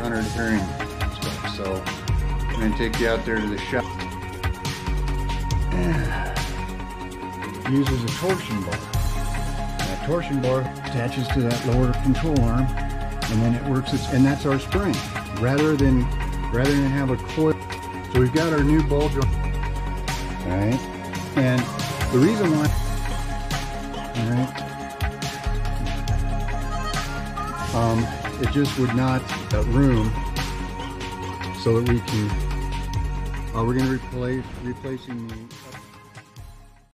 under the bearing stuff. So I'm going to take you out there to the shop. Uses a torsion bar. That torsion bar attaches to that lower control arm, and then it works. And that's our spring. Rather than have a coil. So we've got our new ball joint. All right, and the reason why. All right. It just would not room, so that we can. We're going to replacing the.